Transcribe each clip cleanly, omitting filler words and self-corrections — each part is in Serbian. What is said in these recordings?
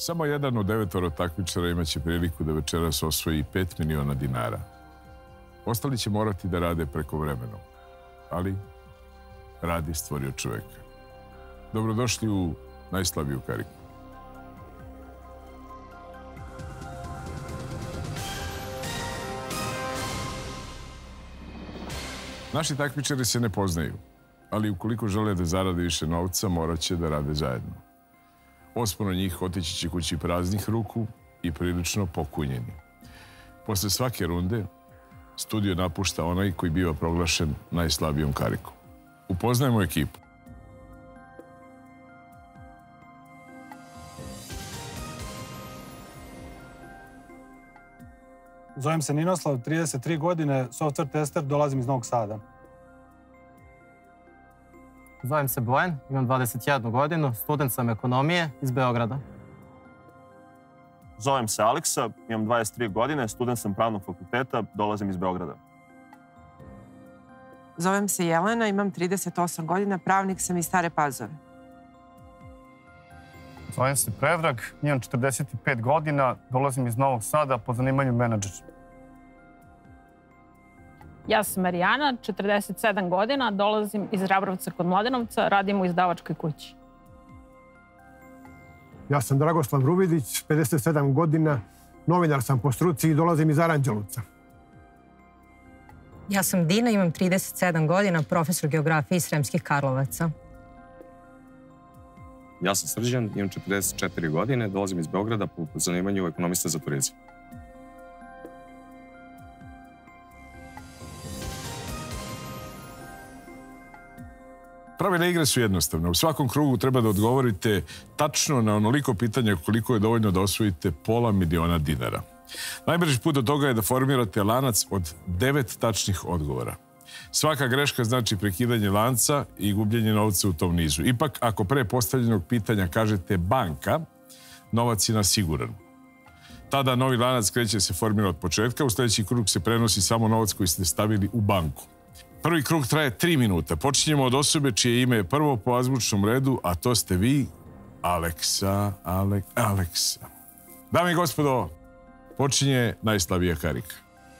Samo jedan od 9 takmičara imaće priliku da večeras osvoji 5 miliona dinara. Ostali će morati da rade prekovremeno. Ali rad je stvorio čoveka. Dobrodošli u najslabiju kariku. Naši takmičari se ne poznaju, ali ukoliko žele da zarade više novca, morat će da rade zajedno. 8 njih otići će kući praznih ruku i prilično pokunjeni. Posle svake runde, studio napušta onaj koji biva proglašen najslabijom karikom. Upoznajemo ekipu. Zovem se Ninoslav, 33 godine, software tester, dolazim iz Novog Sada. Zovem se Bojan, imam 21 godinu, student sam ekonomije iz Beograda. Zovem se Aleksa, imam 23 godine, student sam pravnog fakulteta, dolazim iz Beograda. Zovem se Jelena, imam 38 godina, pravnik sam iz Stare Pazove. Zovem se Predrag, imam 45 godina, dolazim iz Novog Sada, po zanimanju menadžer. Ja sam Marijana, 47 godina, dolazim iz Rabrovca kod Mladenovca, radim u izdavačkoj kući. Ja sam Dragoslav Ruvidić, 57 godina, novinar sam po struci i dolazim iz Aranđelovca. Ja sam Dina, imam 37 godina, profesor geografije iz Sremskih Karlovaca. Ja sam Srđan, imam 44 godine, dolazim iz Beograda po zanimanju ekonomista za turizam. Pravila igre su jednostavne. U svakom krugu treba da odgovorite tačno na onoliko pitanja koliko je dovoljno da osvojite $500 000 dinara. Najbrži put do toga je da formirate lanac od 9 tačnih odgovora. Svaka greška znači prekidanje lanca i gubljenje novca u tom nizu. Ipak, ako pre postavljenog pitanja kažete banka, novac je siguran. Tada novi lanac kreće se formira od početka, u sljedeći krug se prenosi samo novac koji ste stavili u banku. Prvi krug traje 3 minuta. Počinjemo od osobe čije ime je prvo po azbučnom redu, a to ste vi, Aleksa. Dame i gospodo, počinje najslabija karika.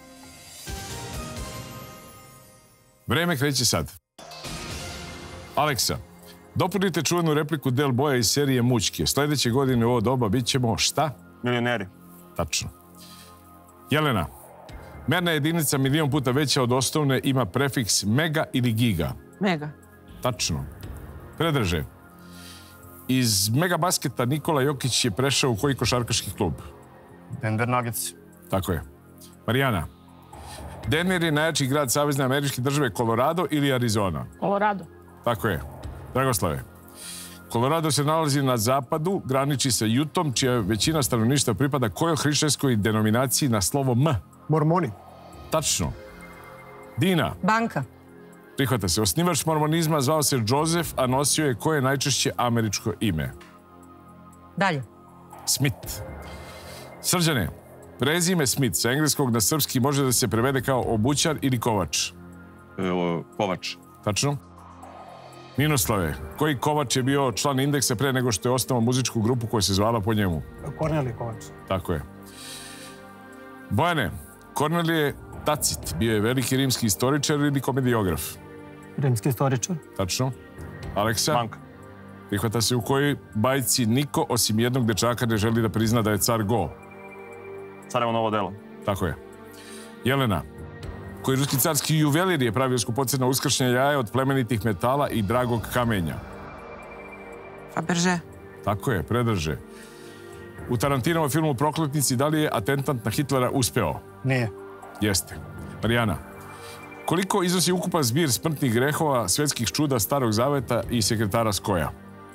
Vreme kreće sad. Aleksa, dopunite čuvenu repliku Del Boja iz serije Mućke. Sljedeće godine u ovo doba bit ćemo šta? Milioneri. Tačno. Jelena, merna jedinica milion puta veća od osnovne ima prefiks mega ili giga. Mega. Tačno. Predraže, iz megabasketa Nikola Jokić je prešao u koji košarkaški klub? Denver Nuggets. Tako je. Marijana, Denver je najjači grad Savezne američke države Colorado ili Arizona? Colorado. Tako je. Dragoslave, Colorado se nalazi na zapadu, graniči sa Jutom, čija većina stanovništva pripada kojoj hrišćanskoj denominaciji na slovo M? Mormoni. Tačno. Dina. Banka. Prihvata se. Osnivač mormonizma zvao se Joseph, a nosio je koje najčešće američko ime? Dalje. Smith. Srđane, prezime Smith sa engleskog na srpski može da se prevede kao obućar ili kovač? Kovač. Tačno. Ninoslave, koji kovač je bio član Indeksa pre nego što je osnovao muzičku grupu koja se zvala po njemu? Kornelije Kovač. Tako je. Bojane, Kornelije Tacit bio je veliki rimski istoričar ili komediograf? Rimski istoričar. Tačno. Aleksa? Banka. Prihvata se u kojoj bajci niko osim jednog dečaka ne želi da prizna da je car Go? Carevo novo delo. Tako je. Jelena, koji ruski carski juvelir je pravio skupocena uskršnja jaja od plemenitih metala i dragog kamenja? Faberže. Tako je, Predrže. U Tarantinovom filmu Prokletnici da li je atentat na Hitlera uspeo? Nije. Jeste. Marijana, koliko iznosi ukupan zbir smrtnih grehova, svetskih čuda, Starog zaveta i sekretara Skoja?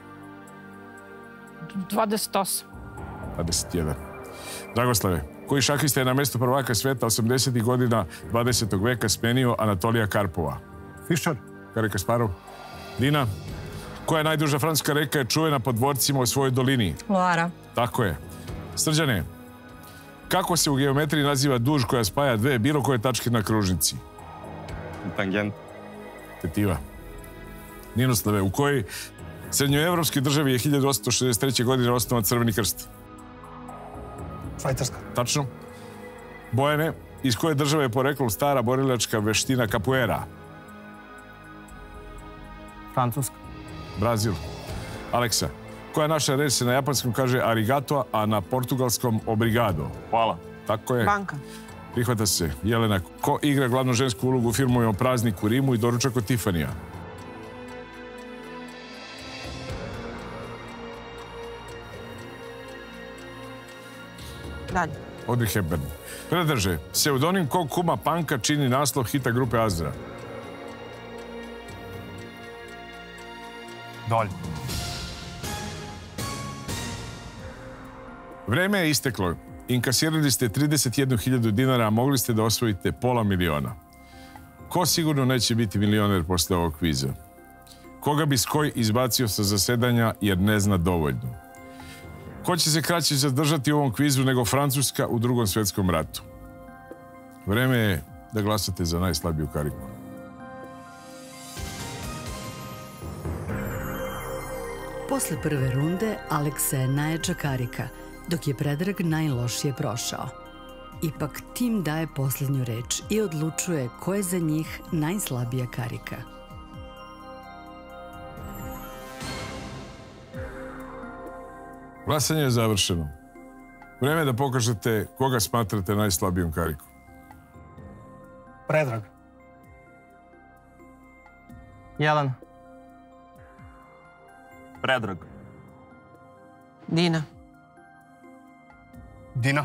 28. 21. Dragoslave, koji šahista je na mesto prvaka sveta 80. godina 20. veka smenio Anatolija Karpova? Fischer. Garry Kasparov. Dina, koja najduža francuska reka je čuvena po dvorcima u svojoj dolini? Loara. Tako je. Srđane, kako se u geometriji naziva duž koja spaja dve bilo koje tačke na kružnici? Tangent. Tetiva. Ninoslave, u kojoj srednjoevropskoj državi je 1863. godine osnovan Crveni krst? Švajcarska. Tačno. Bojane, iz koje države je poreklom stara borilačka veština capoeira? Francuska. Brazil. Aleksa, koja naša reč se na japanskom kaže arigato, a na portugalskom obrigado? Hvala. Tako je. Banka. Prihvata se. Jelena, ko igra glavnu žensku ulogu u filmovima Praznik u Rimu i Doručak od Tifanija? Dalje. Audrey Hepburn. Predrže, pseudonim kog kuma Panka čini naslov hita grupe Azra? Dolje. Vreme je isteklo. Inkasirali ste 31.000 dinara, a mogli ste da osvojite pola miliona. Ko sigurno neće biti milioner posle ovog kviza? Koga bi Skoj izbacio sa zasedanja jer ne zna dovoljno? Ko će se kraće zadržati u ovom kvizu nego Francuska u Drugom svjetskom ratu? Vreme je da glasate za najslabiju kariku. Posle prve runde Aleksa je najjača karika, dok je Predrag najlošije prošao. Ipak tim daje posljednju reč i odlučuje ko je za njih najslabija karika. Glasanje je završeno. Vreme je da pokažete koga smatrate najslabijom karikom. Predrag. Jelena. Predrag. Dina. Dina.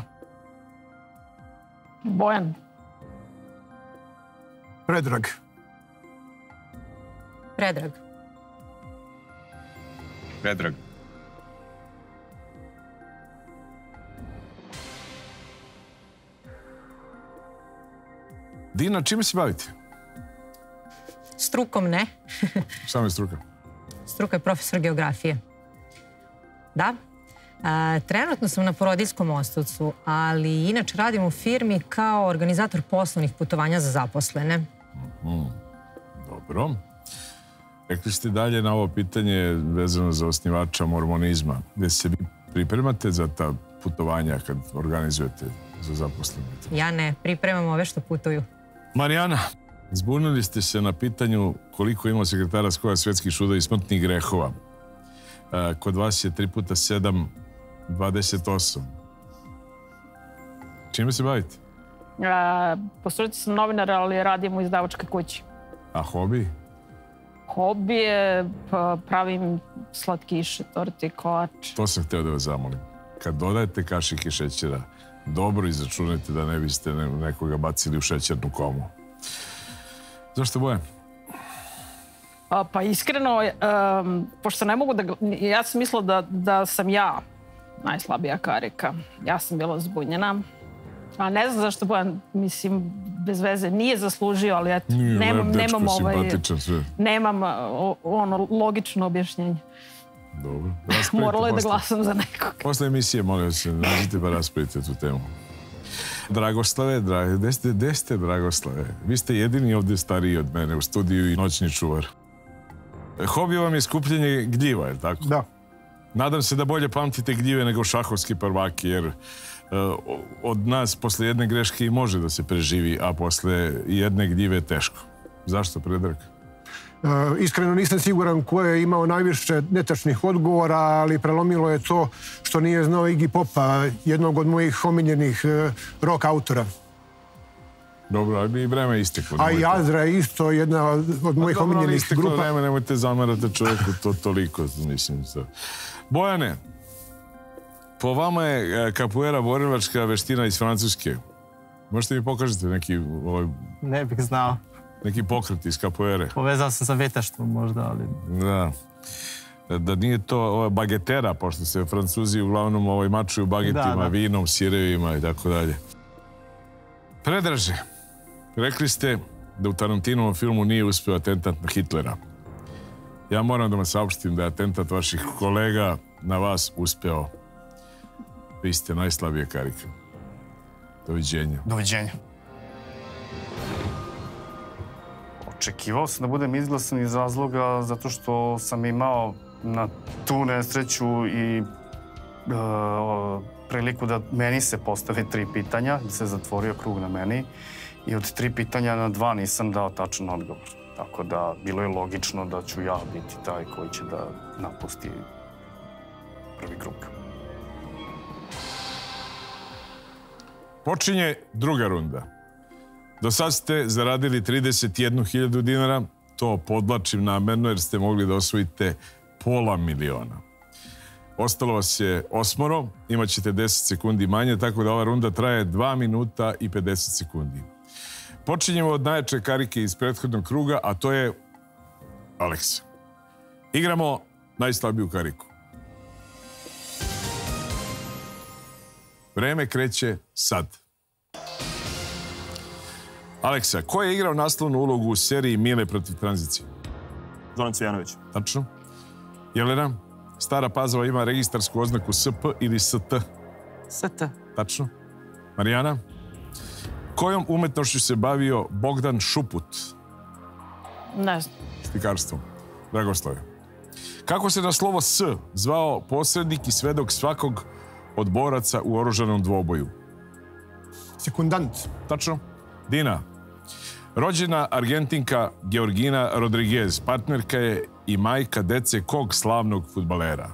Bojan. Predrag. Predrag. Predrag. Dina, čime se bavite? Strukom ne. Samo je struka. Struka je profesor geografije. Da. Trenutno sam na porodiljskom odsustvu, ali inače radim u firmi kao organizator poslovnih putovanja za zaposlene. Dobro. Rekli ste dalje na ovo pitanje vezano za osnivača mormonizma. Gde se vi pripremate za ta putovanja kad organizujete za zaposlene? Ja ne, pripremam ove što putuju. Marijana, zbunili ste se na pitanju koliko ima sekretara Skoja svjetskih suda i smrtnih grehova. Kod vas je 3 puta 7, 28. Čime se bavite? Po struci sam novinar, ali radim u izdavačkoj kući. A hobi? Hobi je pravim slatkiše, torte i kolače. To sam hteo da vas zamolim. Kad dodajete kašike šećera, dobro izračunajte da ne biste nekoga bacili u šećernu komu. Zašto Bojan? Pa iskreno, pošto ne mogu da... Ja sam mislila da sam ja najslabija karika. Ja sam bila zbunjena. A ne znam zašto Bojan, mislim, bez veze, nije zaslužio, ali eto, nemam ono logično objašnjenje. Dobro. Moralo je da glasam za nekog. Posle emisije, molim se, nađite pa raspravite tu temu. Dragoslave, gde ste Dragoslave? Vi ste jedini ovdje stariji od mene u studiju i noćni čuvar. Hobi vam je skupljanje gljiva, je li tako? Da. Nadam se da bolje pamtite gljive nego šahovski prvaki, jer od nas posle jedne greške i može da se preživi, a posle jedne gljive je teško. Zašto, Predrag? Iskreno nisam siguran ko je imao najviše netačnih odgovora, ali prelomilo je to što nije znao Iggy Popa, jednog od mojih omiljenih rock autora. Dobro, ali i vreme je isteklo. A i Azra je isto jedna od mojih omiljenih grupa. Dobro, vreme, nemojte zamerati čovjeku to toliko, mislim. Bojane, po vama je capoeira borilačka veština iz Francuske. Možete mi pokažete neki... Ne bih znao. Neki pokret iz capoeire. Povezao sam sa vetaštvom možda, ali... Da. Da nije to bagetera, pošto se Francuzi uglavnom mačuju bagetima, vinom, sirevima i tako dalje. Predraže, rekli ste da u Tarantinovom filmu nije uspeo atentat na Hitlera. Ja moram da vam saopštim da je atentat vaših kolega na vas uspeo. Vi ste najslabije karika. Doviđenja. Doviđenja. Očekivao sam da budem izglasan iz razloga zato što sam imao na tu nesreću i priliku da meni se postave 3 pitanja, da se zatvorio krug na meni i od 3 pitanja na 2 nisam dao tačan odgovor. Tako da bilo je logično da ću ja biti taj koji će da napusti prvi krug. Počinje druga runda. Do sad ste zaradili 31.000 dinara, to podvlačim namerno jer ste mogli da osvojite $500.000. Ostalo vas je 8, imat ćete 10 sekundi manje, tako da ova runda traje 2 minuta i 50 sekundi. Počinjemo od najjače karike iz prethodnog kruga, a to je Aleksa. Igramo najslabiju kariku. Vreme kreće sad. Aleksa, ko je igrao naslovnu ulogu u seriji Mile protiv tranzicije? Zoran Cvijanović. Tačno. Jelena, Stara Pazova ima registarsku oznaku SP ili ST? ST. Tačno. Marijana, kojom umetnošću se bavio Bogdan Šuput? Ne znam. Slikarstvom. Dragoslave. Kako se na slovo S zvao posrednik i svedok svakog od boraca u oružanom dvoboju? Sekundant. Tačno. Dina, rođena Argentinka Georgina Rodriguez, partnerka je i majka dece kog slavnog fudbalera?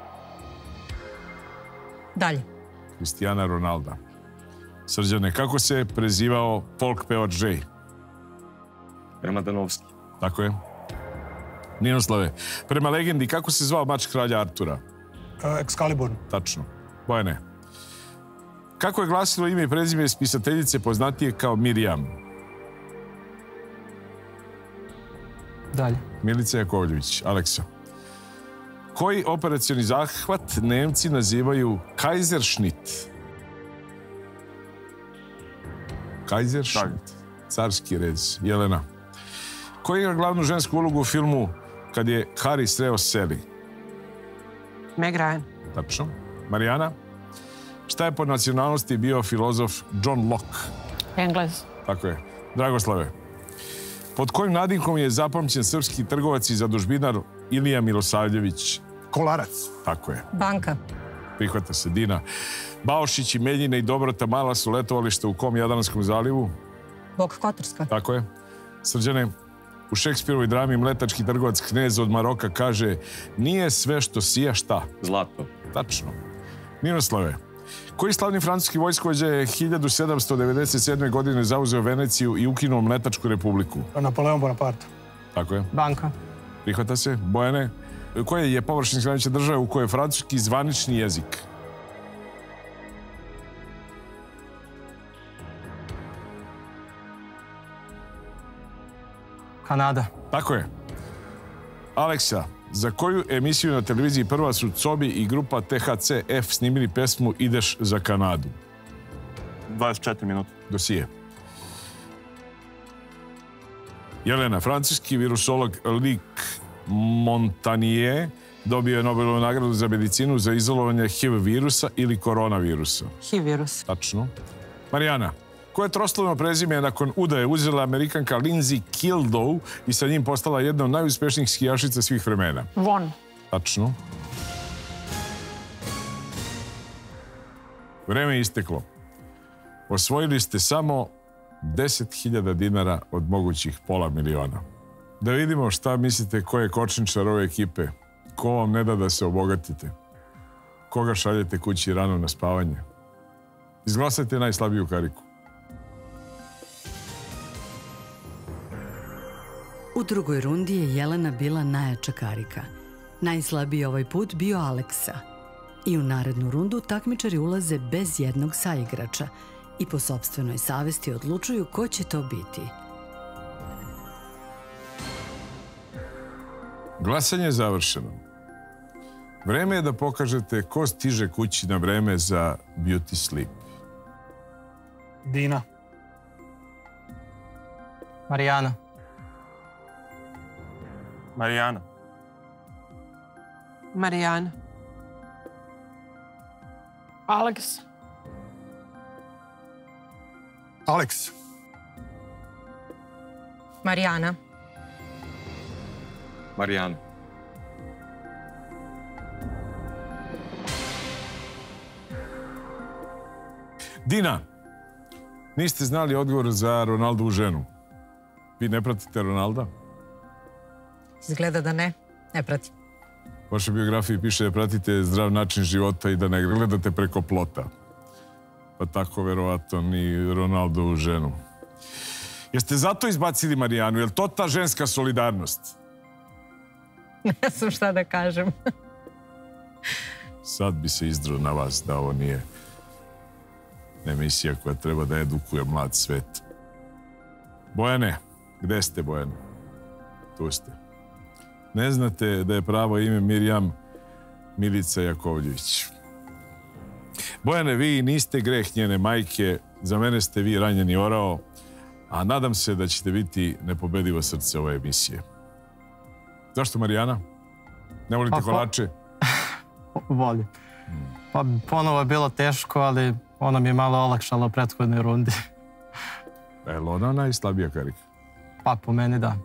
Dalje. Cristiana Ronalda. Srđane, kako se prezivao folk pevač Žej? Remadanovski. Tako je. Ninoslave, prema legendi, kako se zvao mač kralja Artura? Excalibur. Tačno. Bojane. Kako je glasilo ime i prezime spisateljice poznatije kao Mirjam? Dalje. Milica Jakovljević. Aleksa. Koji operacioni zahvat Nemci nazivaju Kaiserschnitt? Kaiserschnitt. Carski rez. Jelena. Koji igra glavnu žensku ulogu u filmu Kad je Harry sreo Sally? Meg Ryan. Tačno. Marijana. Šta je po nacionalnosti bio filozof John Locke? Englez. Tako je. Dragoslave. Pod kojim nadimkom je zapamćen srpski trgovac i zadužbinar Ilija Milosavljević? Kolarac. Tako je. Banka. Prihvata se. Dina. Baošić i Meljina i Dobrota Mala su letovalište u kom Jadranskom zalivu? Bok Kotorska. Tako je. Srđane, u Šekspirovoj drami mletački trgovac knez od Maroka kaže: nije sve što sija šta? Zlato. Tačno. Ninoslave, koji slavni francuski vojskovođa je 1797. godine zauzeo Veneciju i ukinuo Mletačku republiku? Napoleon Bonaparte. Tako je. Banka. Prihvata se. Bojane, koje je površinska granica države u kojoj je francuski zvanični jezik? Kanada. Tako je. Aleksa, za koju emisiju na televiziji Prva su Cobi i grupa THC-F snimili pesmu Ideš za Kanadu? 24 minuta. Dosije. Jelena, francuski virusolog Luc Montagnier dobio je Nobelovu nagradu za medicinu za izolovanje HIV virusa ili koronavirusa. HIV virus. Tačno. Marijana, koje troslovno prezime nakon udaje uzela Amerikanka Lindsay Kildow i sa njim postala jedna od najuspešnijih skijašica svih vremena? Von. Tačno. Vreme je isteklo. Osvojili ste samo 10.000 dinara od mogućih $500.000. Da vidimo šta mislite ko je kočničar ove ekipe. Ko vam ne da da se obogatite? Koga šaljete kući rano na spavanje? Izglasajte najslabiju kariku. U drugoj rundi je Jelena bila najjača karika. Najslabiji ovaj put bio Aleksa. I u narednu rundu takmičari ulaze bez jednog saigrača i po sopstvenoj savesti odlučuju ko će to biti. Glasanje je završeno. Vreme je da pokažete ko stiže kući na vreme za Beauty Sleep. Dina. Marijana. Marijana. Marijana. Aleks. Aleks. Marijana. Marijana. Dina, niste znali odgovor za Ronaldovu ženu. Vi ne pratite Ronalda? Izgleda da ne. Ne pratim. U vašoj biografiji piše da pratite zdrav način života i da ne gledate preko plota. Pa tako, verovatno, ni Ronaldovu ženu. Jeste zato izbacili Marijanu? Je li to ta ženska solidarnost? Ne znam šta da kažem. Sad bi se izdro na vas da ovo nije emisija koja treba da edukuje mlad svet. Bojane, gde ste, Bojane? Tu ste. Ne znate da je pravo ime Mirjam Milica Jakovljević. Bojane, vi niste greh njene majke, za mene ste vi ranjeni orao, a nadam se da ćete biti nepobedivo srce ove emisije. Zašto, Marijana? Ne volite kolače? Volim. Pa ponovo je bilo teško, ali ona mi je malo olakšala u prethodnoj rundi. Je li ona najslabija karika? Pa po meni da.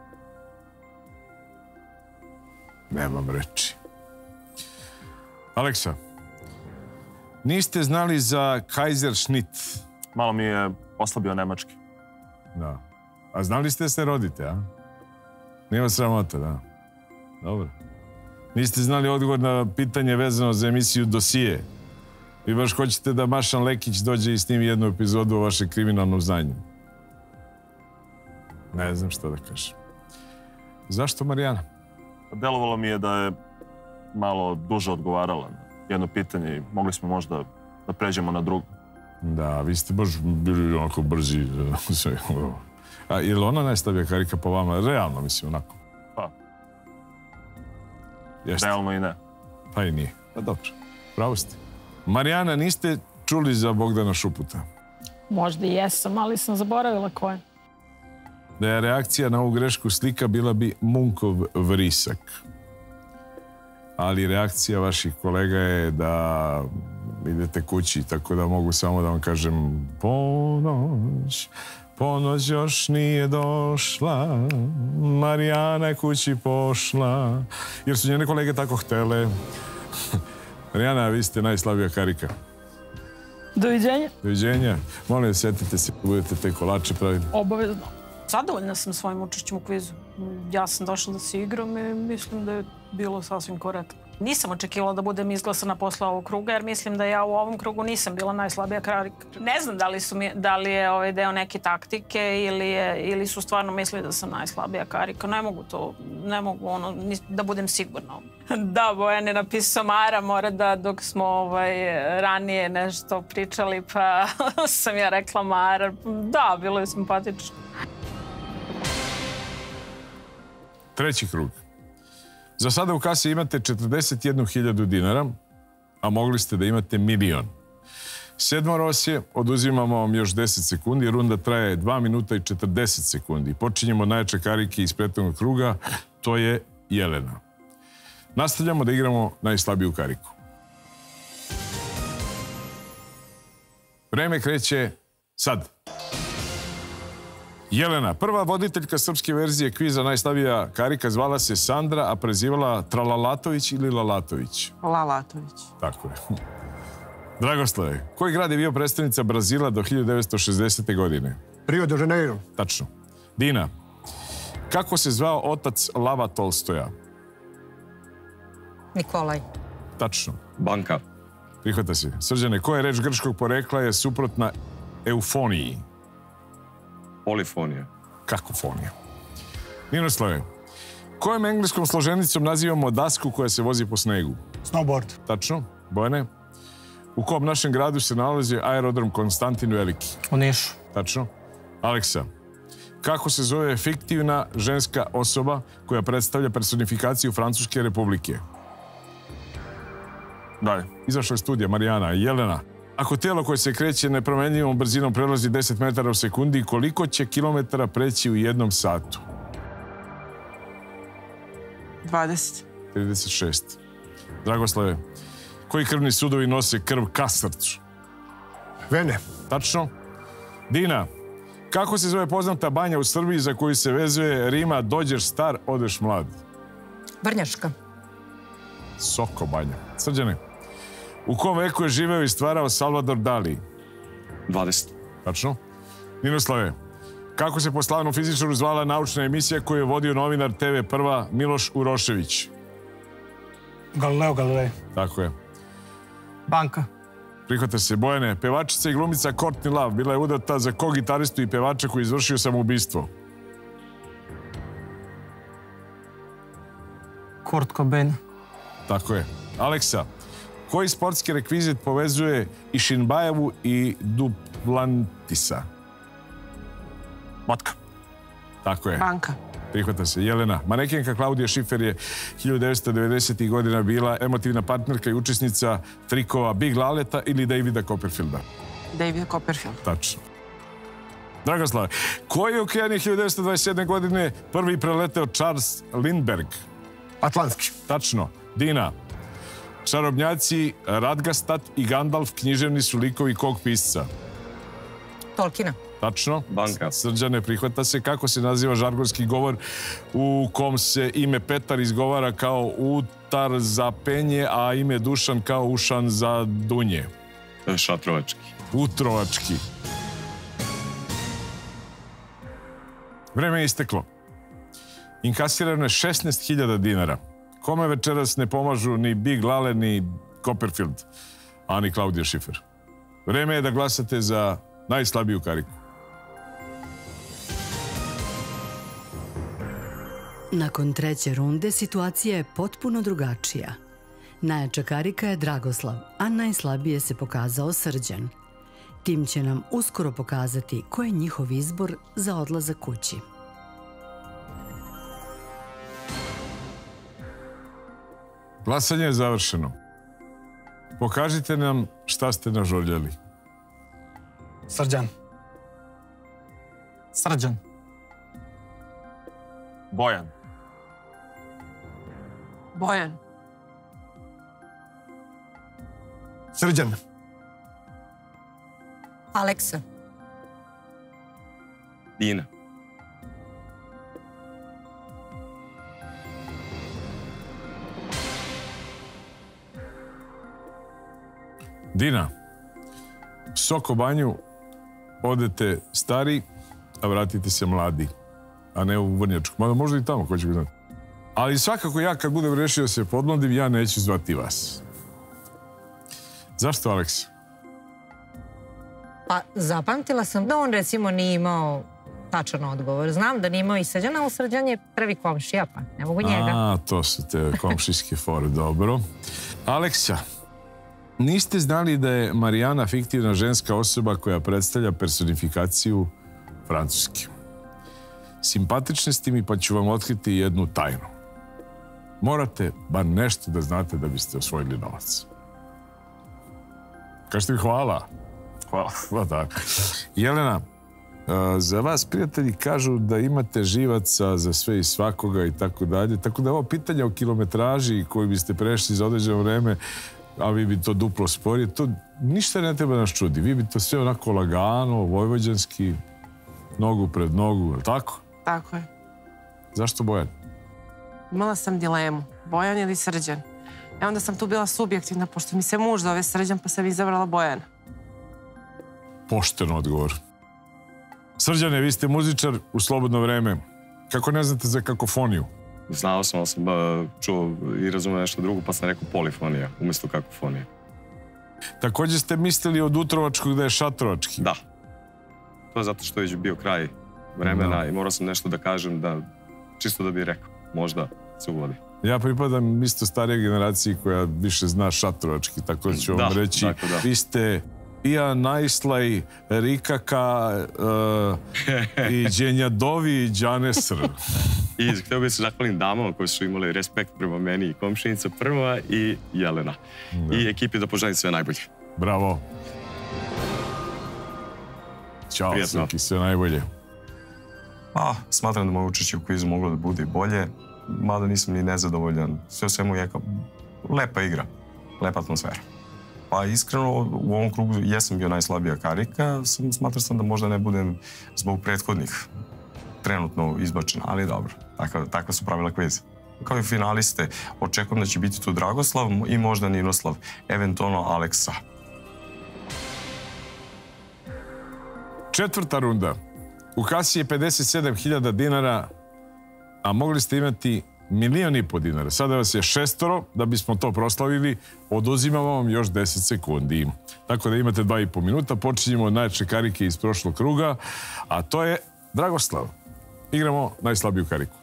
Nemam reči. Aleksa, niste znali za Kaiserschnitt? Malo mi je oslabio nemački. Da. A znali ste se rodite, a? Nije vas sramota, da. Dobro. Niste znali odgovor na pitanje vezano za emisiju Dosije. Vi baš hoćete da Mašan Lekić dođe i snimi jednu epizodu o vašem kriminalnom znanju. Ne znam šta da kažem. Zašto, Marijana? Delovalo mi je da je malo duže odgovarala na jedno pitanje i mogli smo možda da pređemo na drugo. Da, vi ste baš bili onako brzi. A je li ona najslabija karika po vama? Realno, mislim, onako. Pa. Jeste. Realno i ne. Pa i nije. Pa dobro. Pravo ste. Marijana, niste čuli za Bogdana Šuputa? Možda i jesam, ali sam zaboravila ko je. Da je reakcija na ovu grešku slika bila bi Munkov vrisak. Ali reakcija vaših kolega je da idete kući, tako da mogu samo da vam kažem ponoć još nije došla, Marijana je kući pošla, jer su njene kolege tako htele. Marijana, vi ste najslabija karika. Doviđenja. Doviđenja. Molim da sjetite se, budete te kolače pravili. Obavezno. Zadovoljna sam svojim učešćem u kvizu. Ja sam došla da se igram i mislim da je bilo sasvim korektno. Nisam očekivala da budem izglasana posle ovog kruga, jer mislim da ja u ovom krugu nisam bila najslabija karika. Ne znam da li je ovaj deo neke taktike ili su stvarno mislili da sam najslabija karika. Ne mogu da budem sigurna. Da, Bojan je napisao Mara, mora da dok smo ranije nešto pričali, pa sam ja rekla Mara. Da, bilo je simpatično. Treći krug. Za sada u kasi imate 41.000 dinara, a mogli ste da imate 1.000.000. 7 vas je, oduzimamo vam još 10 sekundi, runda traje 2 minuta i 40 sekundi. Počinjemo od najjače karike iz prethodnog kruga, to je Jelena. Nastavljamo da igramo najslabiju kariku. Vreme kreće sad. Jelena, prva voditeljka srpske verzije kviza najslabija karika zvala se Sandra, a prezivala Tralalatović ili Lalatović? Lalatović. Tako je. Dragoslave, koji grad je bio predstavnica Brazila do 1960. godine? Rio de Janeiro. Tačno. Dina, kako se zvao otac Lava Tolstoja? Nikolaj. Tačno. Banka. Prihvata se. Srđane, koja reč grčkog porekla je suprotna eufoniji? Polifonija. Kakofonija. Ninoslave, kojom engleskom složenicom nazivamo dasku koja se vozi po snegu? Snowboard. Tačno. Bojane, u kom našem gradu se nalazi aerodrom Konstantin Veliki? U Nišu. Tačno. Aleksa, kako se zove fiktivna ženska osoba koja predstavlja personifikaciju Francuske republike? Dalje. Izašla je studija Marijana. Jelena, ako tijelo koje se kreće nepromenljivom brzinom prelazi 10 metara u sekundi, koliko će kilometara preći u 1 satu? 20. 36. Dragoslave, koji krvni sudovi nose krv ka srcu? Vene. Tačno. Dina, kako se zove poznata banja u Srbiji za koju se vezuje rima dođeš star, odeš mlad? Vrnjačka. Soko banja. Srđane, u kom veku je živeo i stvarao Salvador Dali? 20. Tačno. Ninoslave, kako se po slavnom fizičaru zvala naučna emisija koju je vodio novinar TV Prva Miloš Urošević? Galileo Galilei. Tako je. Banka. Prihvata se. Bojane, pevačica i glumica Courtney Love bila je udata za kog gitaristu i pevača koji je izvršio samoubistvo? Kurt Cobain. Tako je. Aleksa, koji sportski rekvizit povezuje Išinbajevu i Duplantisa? Motka. Tako je. Banka. Prihvata se. Jelena, manekenka Klaudija Šifer je 1990. godina bila emotivna partnerka i učesnica trikova Big Laleta ili Davida Copperfielda? David Copperfield. Tačno. Dragoslave, koji okean je 1927. godine prvi preleteo Charles Lindbergh? Atlantski. Tačno. Dina, čarobnjaci Radgastat i Gandalf književni su likovi kog pisca? Tolkiena. Tačno. Banka. Srđane, prihvata se. Kako se naziva žargonski govor u kom se ime Petar izgovara kao utar za penje, a ime Dušan kao ušan za dunje? Šatrovački. Utrovački. Vreme je isteklo. Inkasirano je 16.000 dinara. Kome večeras ne pomažu ni Big Lale, ni Copperfield, a ni Klaudija Šifer. Vreme je da glasate za najslabiju kariku. Nakon treće runde situacija je potpuno drugačija. Najjača karika je Dragoslav, a najslabije se pokazao Srđan. Tim će nam uskoro pokazati ko je njihov izbor za odlazak kući. Glasanje je završeno. Pokažite nam šta ste nažuljali. Srđan. Srđan. Bojan. Bojan. Srđan. Aleksa. Dina. Dina, Soko Banju odete stari, a vratite se mladi, a ne u Vrnjačku. Mada možda i tamo, ko će biti. Ali svakako ja kad budem rešio da se podmladim, ja neću zvati vas. Zašto, Aleksa? Pa zapamtila sam da on recimo nije imao tačan odgovor. Znam da nije imao i Srđana, ali Srđan je prvi komšija, pa ne mogu njega. A, to su te komšijske fore, dobro. Aleksa, niste znali da je Marijana fiktivna ženska osoba koja predstavlja personifikaciju Francuske. Simpatični ste mi, pa ću vam otkriti jednu tajnu. Morate bar nešto da znate da biste osvojili novac. Kažete mi hvala. Hvala. Tako. Jelena, za vas prijatelji kažu da imate živaca za sve i svakoga i tako dalje. Tako da ovo pitanje o kilometraži koju biste prešli za određeno vreme, a vi bi to duplo sporije, to ništa ne treba nas čudi. Vi bi to sve onako lagano, vojvođanski, nogu pred nogu, je tako? Tako je. Zašto Bojan? Imala sam dilemu, Bojan ili Srđan. E onda sam tu bila subjektivna, pošto mi se muž zove Srđan, pa sam izabrala Bojana. Pošten odgovor. Srđane, vi ste muzičar u slobodno vreme. Kako ne znate za kakofoniju? Znao sam, ali sam čuo i razumio nešto drugo, pa sam rekao polifonija, umjesto kakofonija. Također ste mislili od utrovačkog da je šatrovački? Da. To je zato što je već bio kraj vremena i morao sam nešto da kažem, čisto da bih rekao. Možda se uvodi. Ja pripadam isto starije generaciji koja više zna šatrovački, tako da ću vam reći. Vi ste Ija Najslaj, Rikaka i Đenjadovi i Đanesr. I htio bih se zahvalim damama koji su imali respekt prema meni i komšinica prva i Jelena. I ekipi da poželim sve najbolje. Bravo. Ćao, Srki, sve najbolje. Smatram da moje učešće u kvizu moglo da bude bolje, mada nisam ni nezadovoljan. Sve u svemu je lepa igra, lepa atmosfera. Pa iskreno, u ovom krugu jesam bio najslabija karika, smatrao sam da možda ne budem zbog prethodnih trenutno izbačen, ali dobro, takva su pravila kviza. Kao i finaliste, očekujem da će biti tu Dragoslav i možda Ninoslav, eventualno Aleksa. Četvrta runda. U kasi je 57.000 dinara, a mogli ste imati 1,5 miliona dinara. Sada vas je 6, da bismo to proslavili, oduzimamo vam još 10 sekundi. Tako da imate 2,5 minuta. Počinjemo od najjače karike iz prošlog kruga, a to je Dragoslav. Igramo najslabiju kariku.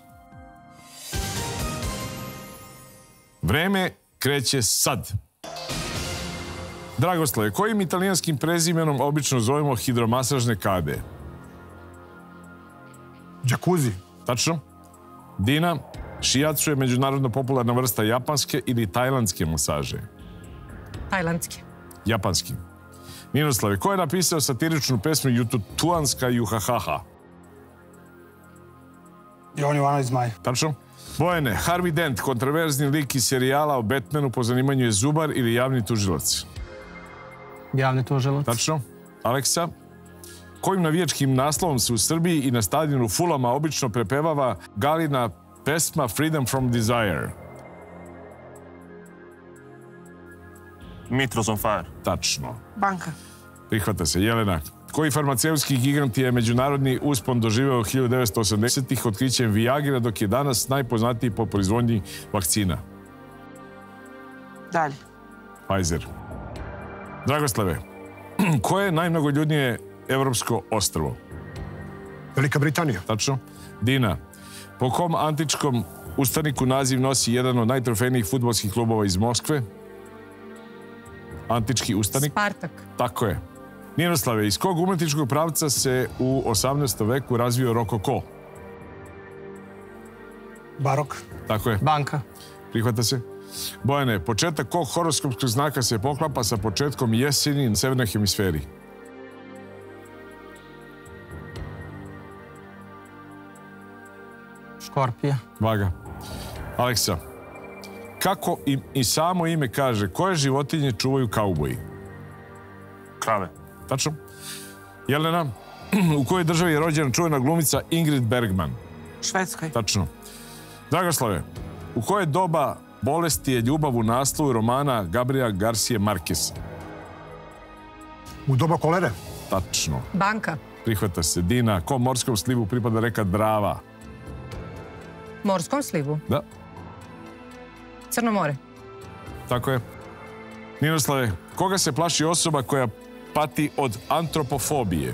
Vreme kreće sad. Dragoslave, kojim italijanskim prezimenom obično zovemo hidromasažne kade? Džakuzi. Tačno. Dina, šijacu je međunarodno popularna vrsta japanske ili tajlandske masaže? Tajlandske. Japanski. Ninoslave, ko je napisao satiričnu pesmu Jututuanska juhahaha? Jovan Jovanović Zmaj. Tačno. Bojane, Harvey Dent, kontroverzni lik iz serijala o Batmanu, po zanimanju je zubar ili javni tužilac? Javni tužilac. Tačno. Aleksa, kojim navijačkim naslovom se u Srbiji i na stadionu Fulama obično prepevava Galina pesma Freedom from Desire? Mitros on fire. Tačno. Banka. Prihvata se. Jelena, koji farmaceutski gigant je međunarodni uspon doživeo 1980-ih otkrićem Viagra, dok je danas najpoznatiji po proizvodnji vakcina? Dalje. Pfizer. Dragoslave, koje je najmnogoljudnije evropsko ostrvo? Velika Britanija. Tačno. Dina, po kom antičkom ustaniku naziv nosi jedan od najtrofejnijih fudbalskih klubova iz Moskve? Antički ustanik? Spartak. Tako je. Ninoslave, iz kog umetničkog pravca se u 18. veku razvio rokoko? Barok. Tako je. Banka. Prihvata se. Bojane, početak kog horoskopskog znaka se poklapa sa početkom jeseni na severnoj hemisferi? Škorpija. Vaga. Aleksa, kako im i samo ime kaže, koje životinje čuvaju kauboji? Krave. Tačno. Jelena, u kojoj državi je rođena čuvena glumica Ingrid Bergman? Švedskoj. Tačno. Dragoslave, u koje doba bolesti je ljubav u naslovu romana Gabriela Garcije Marquez? U doba kolere. Tačno. Banka. Prihvata se. Dina, kom morskom slivu pripada reka Drava? Morskom slivu. Da. Crno more. Tako je. Ninoslave, koga se plaši osoba koja pati od antropofobije?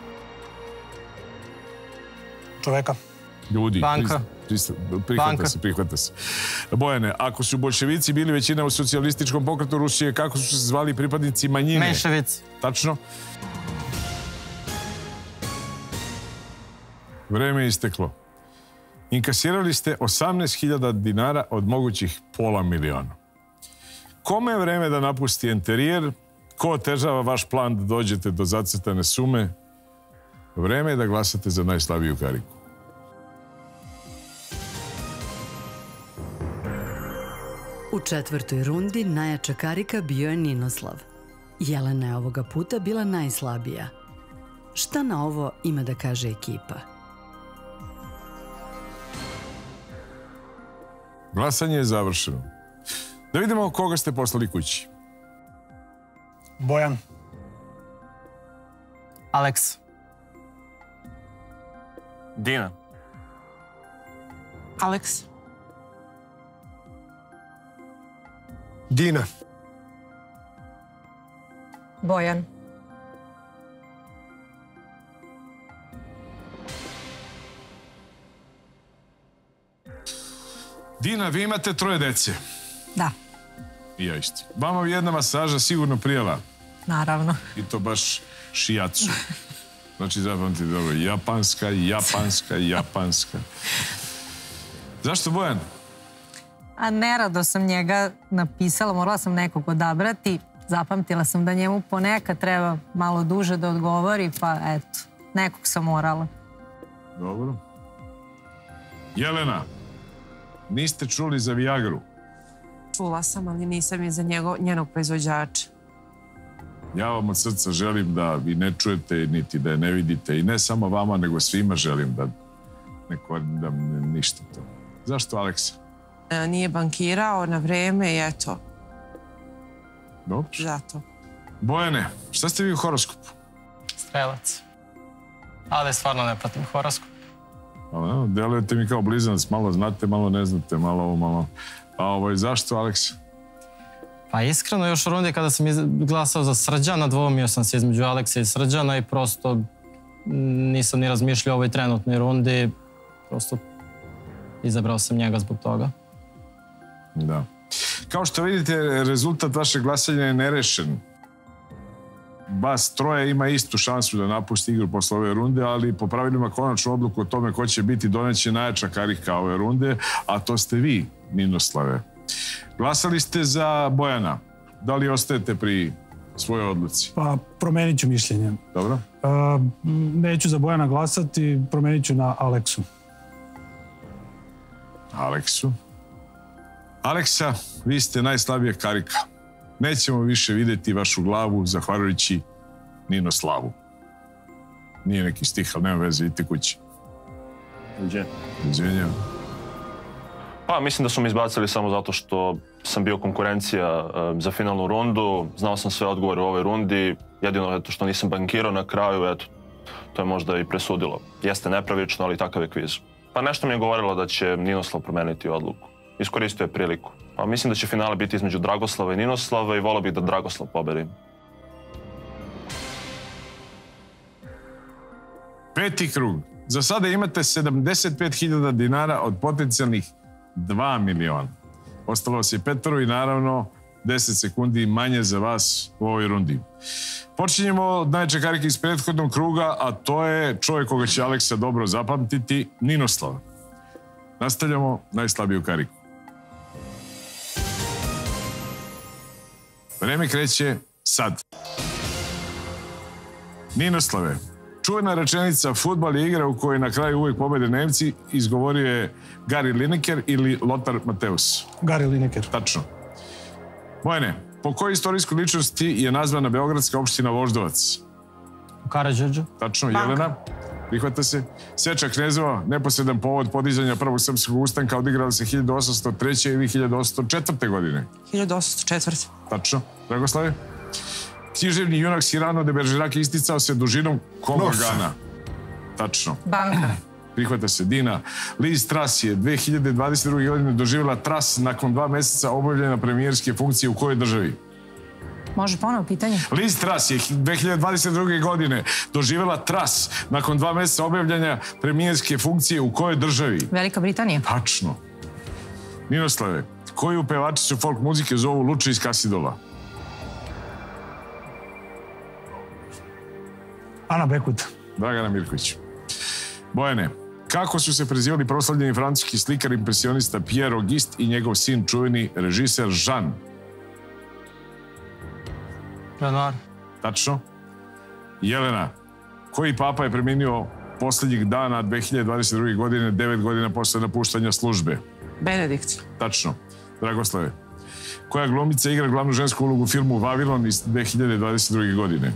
Čoveka. Ljudi. Banka. Prihvata se. Bojane, ako su boljševici bili većina u socijalističkom pokretu Rusije, kako su se zvali pripadnici manjine? Menševici. Tačno. Vreme je isteklo. Inkasirali ste 18.000 dinara od mogućih £500 miliona. Kome je vreme da napusti enterijer? Ko otežava vaš plan da dođete do zacrtane sume? Vreme je da glasate za najslabiju kariku. U četvrtoj rundi najjača karika bio je Ninoslav. Jelena je ovoga puta bila najslabija. Šta na ovo ima da kaže ekipa? Glasanje je završeno. Da vidimo koga ste poslali kući. Bojan. Aleks. Dina. Aleks. Dina. Bojan. Dina, vi imate 3 dece. Da, I ja isto. Vama bi jedna masaža sigurno prijela. naravno. I to baš šijacu. Znači, zapamtite dobro. Japanska, japanska, japanska. Zašto Bojan? A nerado sam njega napisala, morala sam nekog odabrati. Zapamtila sam da njemu ponekad treba malo duže da odgovori, pa eto, nekog sam morala. Dobro. Jelena, niste čuli za Viagru? Čula sam, ali nisam je za njenog proizvođača. Ja vam od srca želim da vi ne čujete, niti da je ne vidite. I ne samo vama, nego svima želim da ne korim ništa to. Zašto, Aleksa? Nije bankirao na vreme i eto. Dobro. Zato. Bojane, šta ste vi u horoskopu? Strelac. Ali stvarno ne pratim horoskop. Delujete mi kao blizanac, malo znate, malo ne znate, malo ovo, malo... A zašto, Aleksa? Pa iskreno, još u rundi kada sam glasao za Srđana, dvoumio sam se između Aleksa i Srđana i prosto nisam ni razmišljao o ovoj trenutnoj rundi. Prosto izabrao sam njega zbog toga. Da. Kao što vidite, rezultat vašeg glasanja je nerešen. Bas troje ima istu šansu da napusti igru posle ove runde, ali po pravilima konačnu odluku o tome ko će biti doneće najjača karika ove runde, a to ste vi, Ninoslave. Glasali ste za Bojana. Da li ostajete pri svojoj odluci? Pa promenit ću mišljenje. Dobro. Neću za Bojana glasati, promenit ću na Aleksu. Aleksu. Aleksa, vi ste najslabija karika. Nećemo više vidjeti vašu glavu zahvaljujući Ninoslavu. Nije neki stih, ali nema veze, idite kući. Izvinjam. Pa, mislim da su mi izbacili samo zato što sam bio konkurencija za finalnu rundu. Znao sam sve odgovore u ovoj rundi. Jedino što nisam bankirao na kraju, eto, to je možda i presudilo. Jeste nepravično, ali takav je kviz. Pa nešto mi je govorilo da će Ninoslav promeniti odluku. Iskoristio je priliku. Pa mislim da će finale biti između Dragoslava i Ninoslava i volio bih da Dragoslav pobedi. Peti krug. Za sada imate 75.000 dinara od potencijalnih 2 miliona. Ostalo vas je 5 i naravno 10 sekundi manje za vas u ovoj rundi. Počinjemo od najjače karike iz prethodnog kruga, a to je čovjek koga će Aleksa dobro zapamtiti, Ninoslav. Nastavljamo najslabiju kariku. Vreme kreće sad. Ninoslave, čuvena rečenica "Fudbal je igra u kojoj na kraju uvijek pobede Nemci" izgovorio je Gary Lineker ili Lothar Matthäus? Gary Lineker. Tačno. Bojane, po kojoj istorijskoj ličnosti je nazvana beogradska opština Voždovac? Karađorđe. Tačno. Jelena? Prihvata se. Seča knezova, neposredan povod podizanja prvog srpskog ustanka, odigrala se 1803. ili 1804. godine? 1804. Tačno. Dragoslave? Književni junak Cyrano de Bergerac isticao se dužinom kog organa? Tačno. Banka. Prihvata se. Dina. Liz Truss je 2022. godine doživjela Truss nakon 2 mjeseca obavljanja premijerske funkcije u kojoj državi? Može ponovo pitanje? Liz Truss je 2022. godine doživjela Truss nakon 2 mjeseca obavljanja premijerske funkcije u kojoj državi? Velika Britanija. Tačno. Ninoslave, koju pevačicu folk muzike zovu Luče iz Kasidola? Ana Bekut. Dragana Mirković. Bojane, kako su se prezivali proslavljeni francuski slikar impresionista Pierre Auguste i njegov sin čuveni režiser Jean? Renoir. Tačno. Jelena, koji papa je preminio posljednjih dana 2022. godine, 9 godina posle napuštanja službe? Benedikt. Tačno. Dragoslave, koja glumica igra glavnu žensku ulogu u filmu Vavilon iz 2022. godine?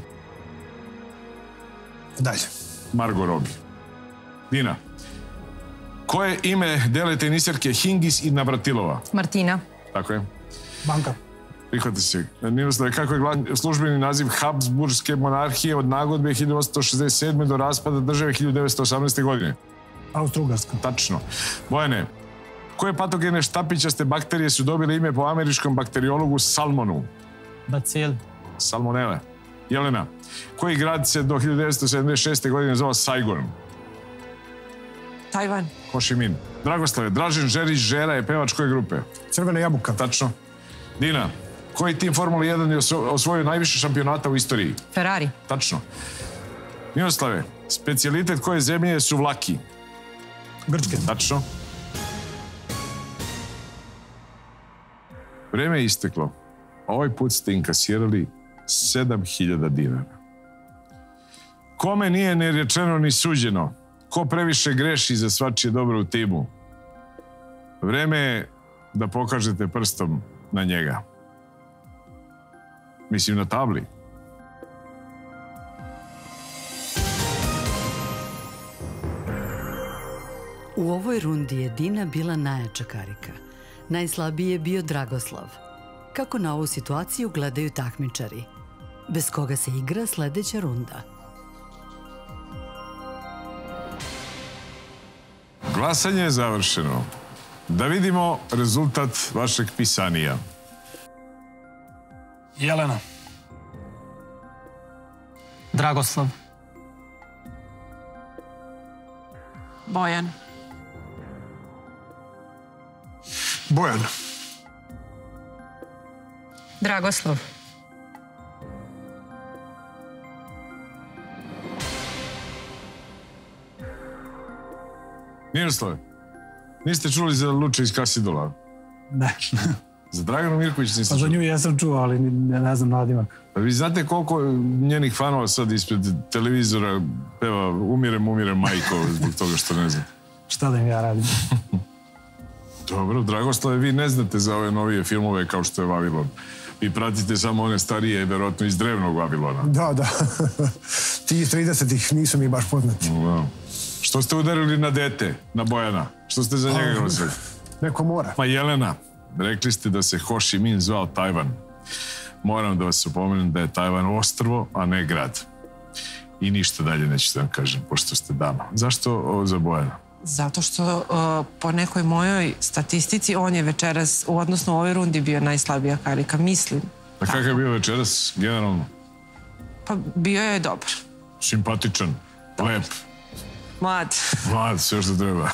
Dalje. Margot Robbie. Dina, koje ime dele tenisarke Hingis i Navratilova? Martina. Tako je. Banka. Prihvata se. Ninoslave, kako je službeni naziv Habsburgske monarhije od nagodbe 1867. do raspada države 1918. godine? Austro-Ugarska. Tačno. Bojane, koje patogene štapićaste bakterije su dobile ime po američkom bakteriologu Salmonu? Bacil. Salmonele. Jelena, koji grad se do 1976. godine zvao Saigon? Tajvan. Ho Chi Minh. Dragoslave, Dražen Žerić Žera je pevač koje grupe? Crvena jabuka. Tačno. Dina, koji tim Formule 1 je osvojio najviše šampionata u istoriji? Ferrari. Tačno. Ninoslave, specijalitet koje zemlje su vlaki? Grčke. Tačno. Vreme je isteklo. Ovaj put ste inkasirali 7.000 dinara. Kome nije ni rečeno ni suđeno? Ko previše greši za svačije dobro u timu? Vreme je da pokažete prstom na njega. Mislim na tabli. U ovoj rundi je Dina bila najjača karika. Najslabiji je bio Dragoslav. Kako na ovu situaciju gledaju takmičari? Bez koga se igra sljedeća runda? Glasanje je završeno. Da vidimo rezultat vašeg pisanija. Jelena. Dragoslav. Bojan. Bojan. Dragoslav. Miroslave, niste čuli za Luče iz Kasidola? Ne. Za Draganu Mirković niste Pa za čuli? nju jesam čuo, ali ne znam nadimak. Pa vi znate koliko njenih fanova sad ispred televizora peva umirem majko zbog toga što ne znam? Šta da im ja radim? Dobro, Dragoslave, vi ne znate za ove novije filmove kao što je Vavilon. Vi pratite samo one starije, verovatno iz drevnog Vavilona. Da. Ti iz 30-ih nisu mi baš poznati. Što ste udarili na dete, na Bojana? Što ste za njega glasili? Neko mora. Ma Jelena, rekli ste da se Ho Chi Minh zvao Tajvan. Moram da vas upomenem da je Tajvan ostrvo, a ne grad. I ništa dalje nećete vam kažem, pošto ste dama. Zašto ovo za Bojana? Zato što po nekoj mojoj statistici on je večeras, odnosno u ovoj rundi bio najslabija karika, mislim. A kakav je bio večeras, generalno? Pa bio je dobar. Simpatičan, lep. Mlad. Mlad, sve što treba.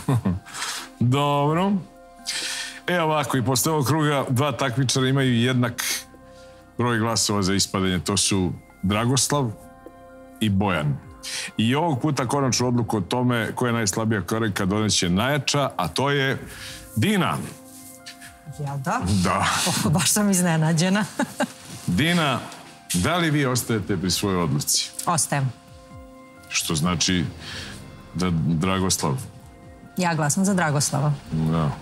Dobro. Ovako, i posle ovog kruga dva takmičara imaju jednak broj glasova za ispadanje. To su Dragoslav i Bojan. I ovog puta konačnu odluku o tome koja je najslabija karika doneće najjača, a to je Dina. Jel da? Da. Baš sam iznenađena. Dina, da li vi ostajete pri svojoj odluci? Ostajem. Što znači da Dragoslav... Ja glasam za Dragoslava. Da.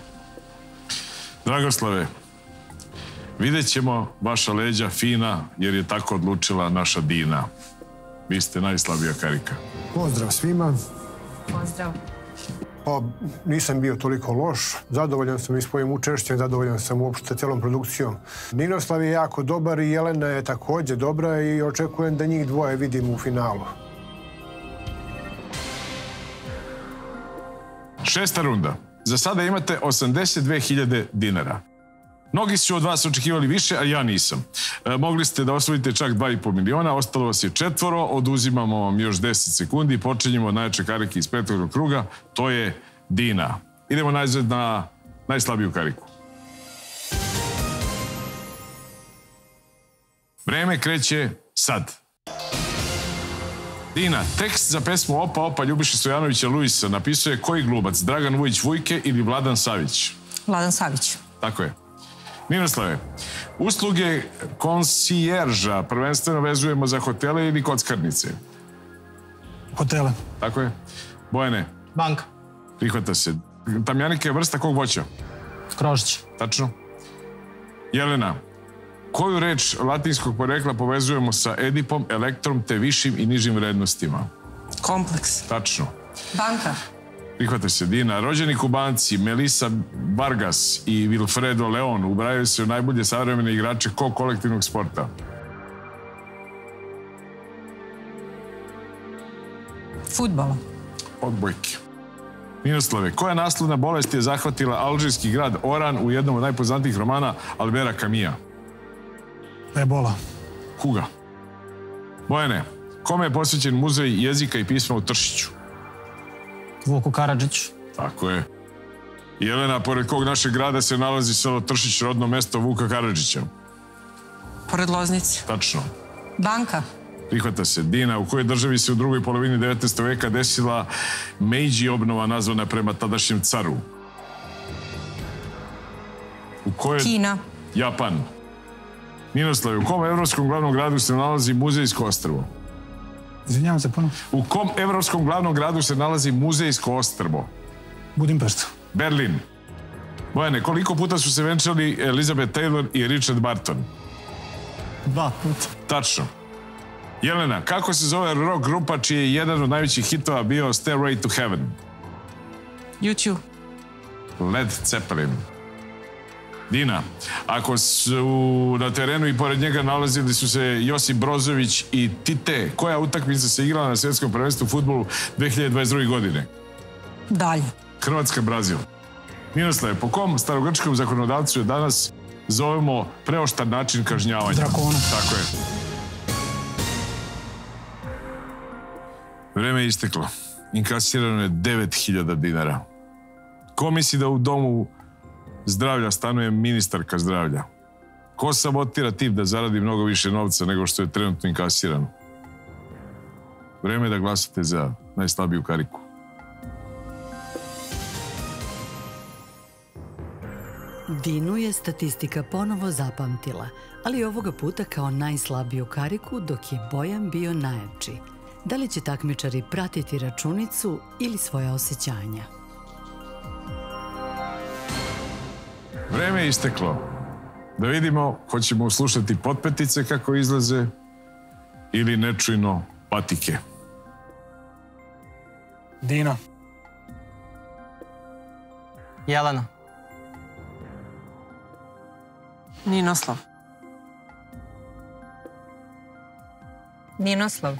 Dragoslave, vidjet ćemo vaša leđa fina, jer je tako odlučila naša Dina. Vi ste najslabija karika. Pozdrav svima. Pozdrav. Pa nisam bio toliko loš. Zadovoljan sam i svojim učešćem, zadovoljan sam uopšte celom produkcijom. Ninoslav je jako dobar i Jelena je također dobra i očekujem da njih dvoje vidim u finalu. 6. runda. Za sada imate 82.000 dinara. Mnogi su od vas očekivali više, a ja nisam. Mogli ste da osvojite čak 2,5 miliona, ostalo vas je 4, oduzimamo vam još 10 sekundi i počinjemo od najjače karike iz 5. kruga, to je Dina. Idemo najzad na najslabiju kariku. Vreme kreće sad. Dina, tekst za pesmu Opa, opa Ljubiše Stojanovića Luisa napisuje koji glumac? Dragan Vujić Vujke ili Vladan Savić? Vladan Savić. Tako je. Ninoslave, usluge konsijerža prvenstveno vezujemo za hotele ili kockarnice? Hotele. Tako je. Bojane? Banka. Prihvata se. Tamjanika je vrsta kog voća? Krožić. Tačno. Jelena, koju reč latinskog porekla povezujemo sa Edipom, elektrom te višim i nižim vrednostima? Kompleks. Tačno. Banka. Prihvata se. Dina, rođeni Kubanci Melissa Vargas i Wilfredo Leon ubrajaju se u najbolje savremene igrače kog kolektivnog sporta? Fudbala. Odbojke. Ninoslave, koja nasledna bolest je zahvatila alžirski grad Oran u jednom od najpoznatijih romana Albera Camilla? Ebola. Kuga. Bojane, kome je posvećen muzej jezika i pisma u Tršiću? Vuku Karadžiću. Tako je. Jelena, pored kog našeg grada se nalazi selo Tršić, rodno mesto Vuka Karadžića? Pored Loznice. Tačno. Banka. Prihvata se. Dina, u kojoj državi se u drugoj polovini 19. veka desila Meidži obnova nazvana prema tadašnjem caru? U kojoj... Kina. Japan. Ninoslave, u kom evropskom glavnom gradu se nalazi muzejsko ostrvo? Izvinjavam se puno. U kom evropskom glavnom gradu se nalazi muzejsko ostrvo? Budimpešta. Berlin. Bojane, koliko puta su se venčali Elizabeth Taylor i Richard Barton? 2 puta. Tačno. Jelena, kako se zove rock grupa čiji je jedan od najvećih hitova bio Stairway to Heaven? YouTube. Led Zeppelin. Dina, ako su na terenu i pored njega nalazili su se Josip Brozović i Tite, koja utakmica se igrala na svjetskom prvenstvu u fudbalu 2022. godine? Dalje. Hrvatska, Brazil. Ninoslave, po kom starogrčkom zakonodavcu je danas zovemo preoštar način kažnjavanja? Drakona. Tako je. Vreme je isteklo. Inkasirano je 9.000 dinara. Ko misli da u domu zdravlja stanuje ministarka zdravlja? Ko sabotira tip da zaradi mnogo više novca nego što je trenutno inkasirano? Vreme je da glasate za najslabiju kariku. Dinu je statistika ponovo zapamtila, ali ovoga puta kao najslabiju kariku, dok je Bojan bio najjači. Da li će takmičari pratiti računicu ili svoja osjećanja? Vreme je isteklo. Da vidimo, hoćemo uslušati potpetice kako izlaze ili nečujno patike. Dina. Jelena. Ninoslav. Ninoslav.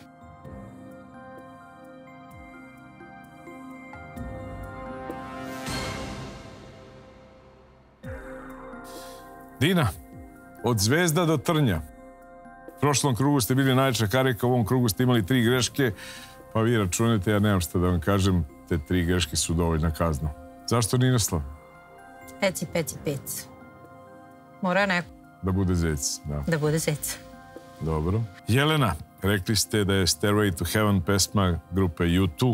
Dina, od zvezda do trnja. U prošlom krugu ste bili najjača karika, u ovom krugu ste imali 3 greške, pa vi računajte, ja nemam šta da vam kažem, te 3 greške su dovoljna kazna. Zašto Ninoslav? Peci, peci, pec. Mora neko. Da bude zec, da. Da bude zec. Dobro. Jelena, rekli ste da je Stairway to Heaven pesma grupe U2.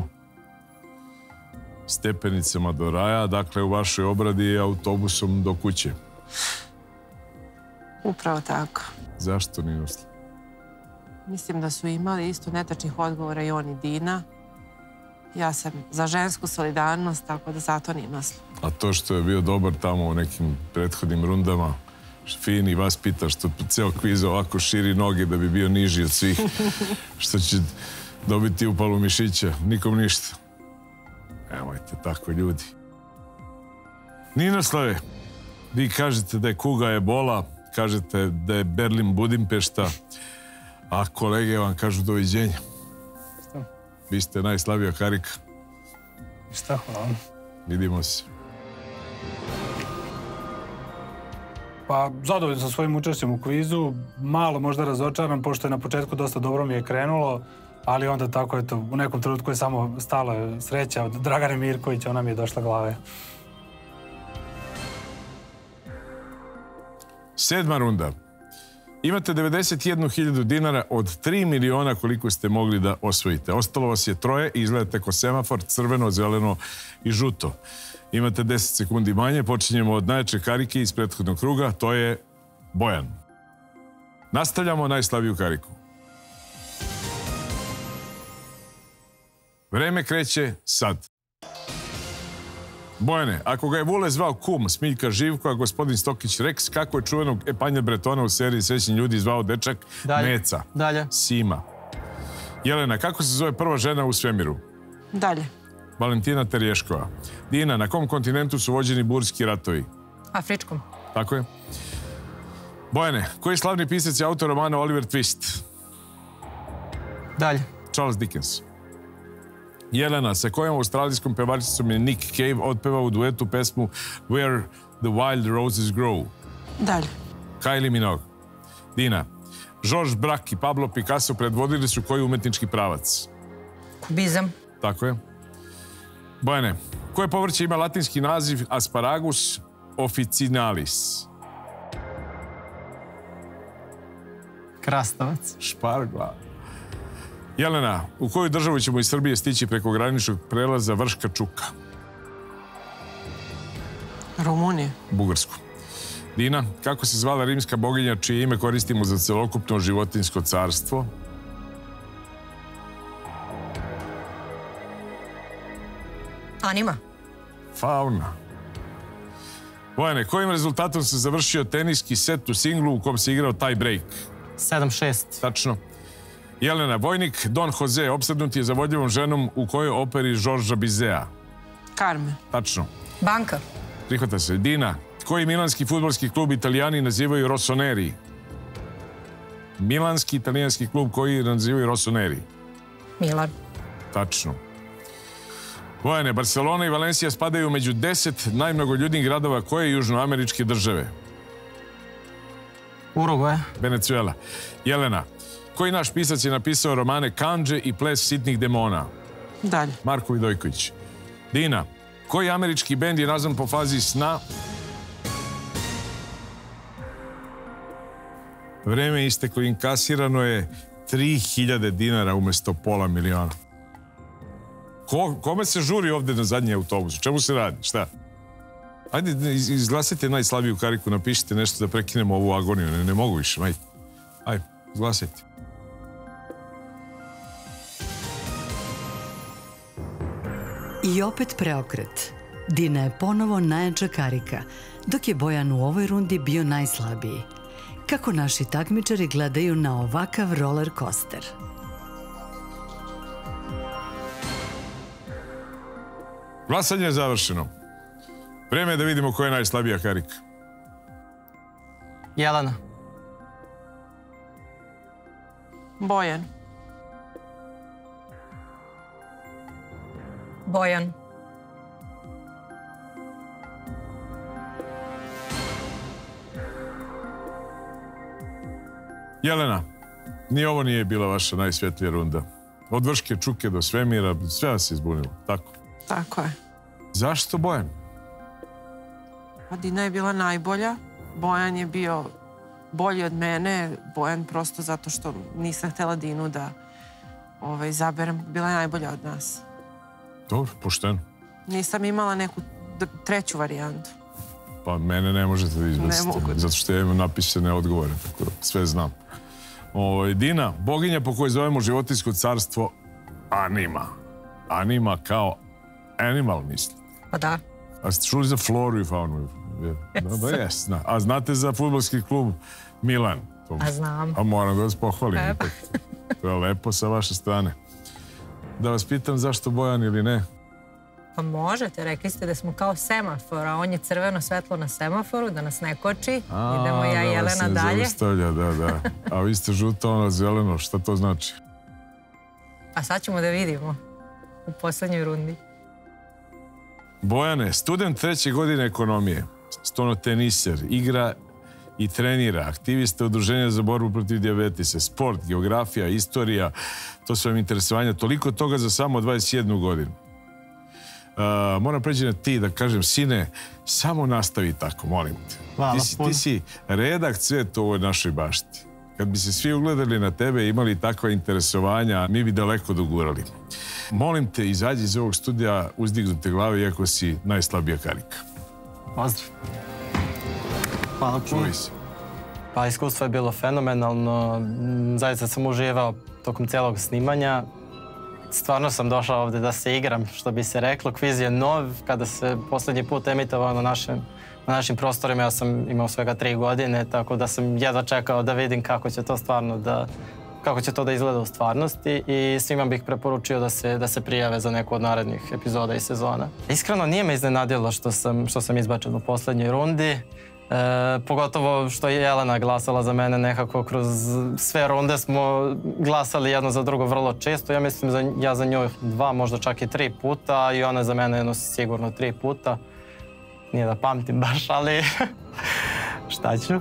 Stepenicama do raja, dakle u vašoj obradi je autobusom do kuće. Upravo tako. Zašto Ninoslav? Mislim da su imali isto netačnih odgovora i on i Dina. Ja sam za žensku solidarnost, tako da zato Ninoslav. A to što je bio dobar tamo u nekim prethodnim rundama, fin i vas pita što ceo kviz ovako širi noge da bi bio niži od svih, što će dobiti upalu mišića. Nikom ništa. Nemojte tako, ljudi. Ninoslave, vi kažete da je kuga ebola, kažete da je Berlin Budimpešta, a kolege vam kažu doviđenja. Šta? Vi ste najslabija karika. Šta, hvala. Vidimo se. Pa, zadovoljan sam svojim učešćem u kvizu. Malo možda razočaran, pošto je na početku dosta dobro mi je krenulo, ali onda tako, eto, u nekom trenutku je samo stala sreća od Dragane Mirkovića, ona mi je došla glave. 7. runda. Imate 91.000 dinara od 3 miliona koliko ste mogli da osvojite. Ostalo vas je 3 i izgledate ko semafor, crveno, zeleno i žuto. Imate 10 sekundi manje. Počinjemo od najjače karike iz prethodnog kruga. To je Bojan. Nastavljamo najslabiju kariku. Vreme kreće sad. Bojane, ako ga je Vule zvao kum, Smiljka Živko, a gospodin Stokić Rex, kako je čuvenog Epanja Bretona u seriji Srećni ljudi zvao dečak Meca? Dalje. Sima. Jelena, kako se zove prva žena u svemiru? Dalje. Valentina Terješkova. Dina, na kom kontinentu su vođeni burski ratovi? Afričkom. Tako je. Bojane, koji slavni pisac je autor romana Oliver Twist? Dalje. Charles Dickens. Jelena, sa kojom australijskom pevačicom je Nick Cave otpevao u duetu pesmu Where the Wild Roses Grow? Dalje. Kylie Minogue. Dina, Georges Braque i Pablo Picasso predvodili su koji umetnički pravac? Kubizam. Tako je. Bojane, koje povrće ima latinski naziv Asparagus officinalis? Krastavac. Špargla. Jelena, u koju državu ćemo iz Srbije stići preko graničnog prelaza Vrška Čuka? Rumunije. Bugarsku. Dina, kako se zvala rimska boginja čije ime koristimo za celokupno životinjsko carstvo? Anima. Fauna. Bojane, kojim rezultatom se završio teniski set u singlu u kom se igrao tie break? 7-6. Tačno. Jelena, vojnik Don Jose opsednut je za vodljivom ženom u kojoj operi Žorža Bizea? Carmen. Tačno. Banka. Prihvata se. Dina, koji milanski fudbalski klub Italijani nazivaju Rossoneri? Milanski italijanski klub koji nazivaju Rossoneri? Milan. Tačno. Bojane, Barcelona i Valencija spadaju među 10 najmnogoljudnijih gradova koje južnoameričke države? Urugvaj. Venezuela. Jelena, koji naš pisac je napisao romane Kandže i Ples sitnih demona? Dalje. Marko Vidojković. Dina, koji američki bend je nazvan po fazi sna? Vreme je isteklo, inkasirano je 3.000 dinara umjesto pola miliona. Kome se žuri ovdje na zadnji autobus? Čemu se radi? Šta? Ajde, izglasajte najslabiju kariku, napišite nešto da prekinemo ovu agoniju. Ne mogu više, ajde, izglasajte. I opet preokret. Dina je ponovo najjača karika, dok je Bojan u ovoj rundi bio najslabiji. Kako naši takmičari gledaju na ovakav roller coaster? Glasanje je završeno. Vreme je da vidimo ko je najslabija karika. Jelena. Bojan. Bojan. Jelena, ni ovo nije bila vaša najsvjetlija runda. Od Vrške čuke do svemira, sve vas je izbunilo, tako? Tako je. Zašto Bojan? Pa Dina je bila najbolja. Bojan je bio bolji od mene. Bojan prosto zato što nisam htjela Dinu da izaberem. Bila je najbolja od nas. Dobro, pošteno. Nisam imala neku treću varijantu. Pa mene ne možete da izbacite. Ne mogu. Zato što ja imam napisane odgovore, tako da sve znam. Dina, boginja po kojoj zovemo životinjsko carstvo Anima. Anima kao animal, mislite? Pa da. A ste čuli za floru i faunu? Jes. A znate za fudbalski klub Milan? A znam. A moram da vas pohvalim. To je lepo sa vaše strane. Da vas pitam zašto Bojan ili ne? Pa možete, rekli ste da smo kao semafor, a on je crveno svetlo na semaforu, da nas ne koči. Idemo ja i Jelena dalje. Da. A vi ste žuto, ono zeleno, šta to znači? A sad ćemo da vidimo u poslednjoj rundi. Bojane, student 3. godine ekonomije, stonoteniser, igra i trenira, aktivista Udruženja za borbu protiv dijabetisa, sport, geografija, istorija, to su vam interesovanja, toliko toga za samo 21 godinu. Moram preći na ti da kažem, sine, samo nastavi tako, molim te. Ti si redak cvet u ovoj našoj bašti. Kad bi se svi ugledali na tebe i imali takva interesovanja, mi bi daleko dogurali. Molim te, izađi iz ovog studija, uzdignute glave, iako si najslabija karika. Pozdrav. Hvala puno. Čuj se. Pa iskustvo je bilo fenomenalno. Zaista sam uživao tokom cijelog snimanja. Stvarno sam došao ovdje da se igram, što bi se reklo. Kviz je nov. Kada se posljednji put emitovao na našim prostorima, ja sam imao svega 3 godine, tako da sam jedva čekao da vidim kako će to stvarno kako će to da izgleda u stvarnosti i svima bih preporučio da se prijave za neku od narednih epizoda i sezona. Iskreno nije me iznenadilo što sam izbačen u posljednjoj rundi. Pogotovo što je Jelena glasala za mene nekako kroz sve runde smo glasali jedno za drugo vrlo često. Ja mislim ja za nju 2, možda čak i 3 puta i ona za mene jedno sigurno 3 puta. Nije da pamtim baš, ali šta ću?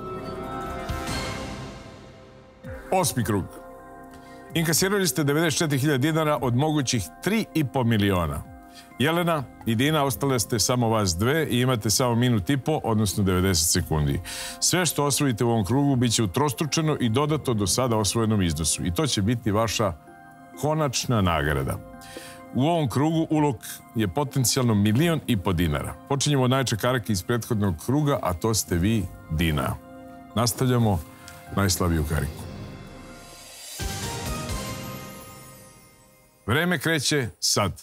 8. krug. Inkasirali ste 94.000 dinara od mogućih 3,5 miliona. Jelena i Dina, ostale ste samo vas dve i imate samo minut i po, odnosno 90 sekundi. Sve što osvojite u ovom krugu biće utrostručeno i dodato do sada osvojenom iznosu. I to će biti vaša konačna nagrada. U ovom krugu ulog je potencijalno 1,5 miliona dinara. Počinjemo od najjače karike iz prethodnog kruga, a to ste vi, Dina. Nastavljamo najslabiju kariku. Vreme kreće sad.